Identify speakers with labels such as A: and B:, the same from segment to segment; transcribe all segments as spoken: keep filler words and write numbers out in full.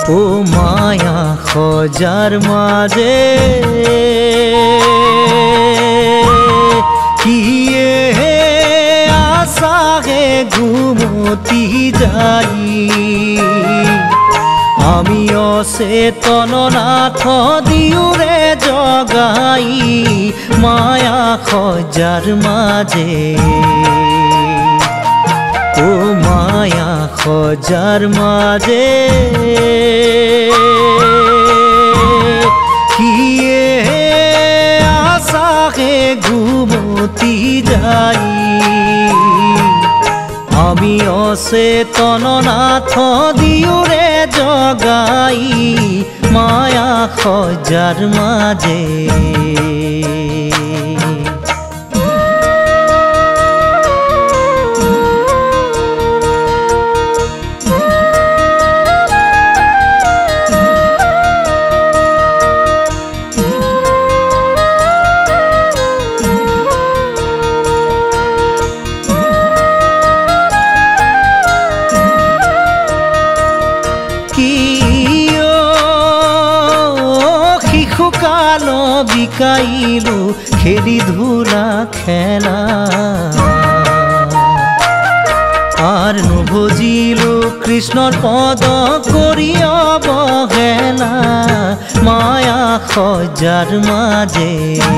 A: ও মায়া খোঁজার মাঝে কিয়ে আশাকে ঘুমতি যাই আমি অচেতন নাথ দিওরে জগাই মায়া খোঁজার মাঝে ও মায়া খোঁজার মাঝে কিয়ে আশাকে ঘুমতি যাই আমি অচেতন নাথ দিওরে জগাই মায়া খোঁজার মাঝে শিশুকাল বিকাইলো খেলি ধুলা খেলা আর নভজিলো কৃষ্ণর পদ করি অবহেলা মায়া খোঁজার মাঝে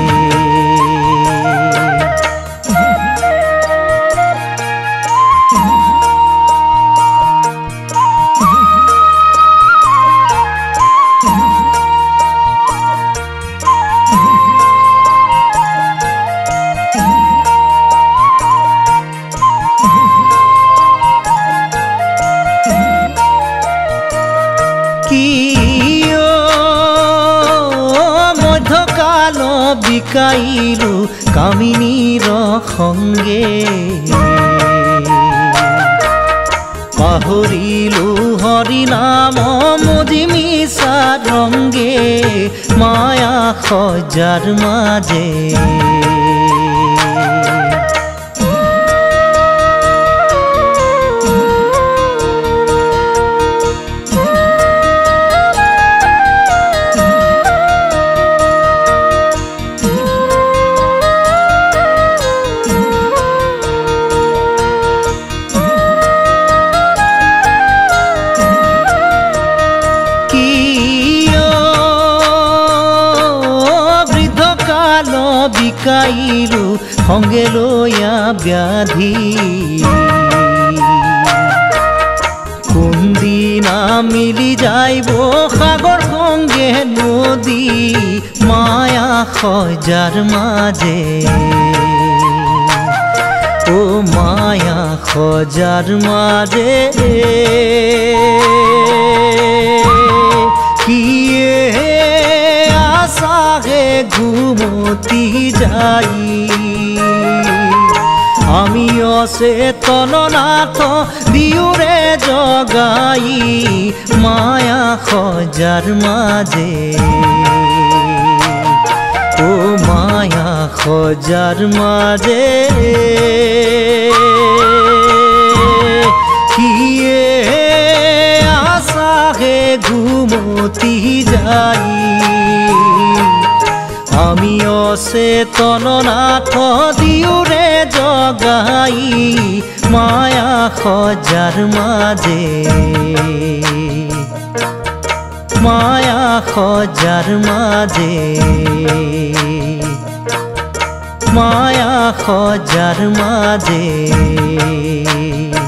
A: মধ্যকাল বিকাইলো কামিনীর সঙ্গে পাহরিলো হরি নাম মজি মিশা রঙ্গে মায়া খোঁজার মাঝে বিকাইলো সঙ্গে লইয়া ব্যাধি কোনদিনা মিলি যাইব সাগর সঙ্গে নদী মায়া খোঁজার মাঝে ও মায়া খোঁজার মাঝে কিয়ে আশাকে ঘুমতি যাই আমি অচেতন নাথ দিওরে জগাই মায়া খোঁজার মাঝে ও মায়া খোঁজার মাঝে কিয়ে আশাকে ঘুমতি যাই আমি অচেতন নাথ দিওরে জগাই মায়া খোঁজার মাঝে মায়া খোঁজার মাঝে মায়া খোঁজার মাঝে।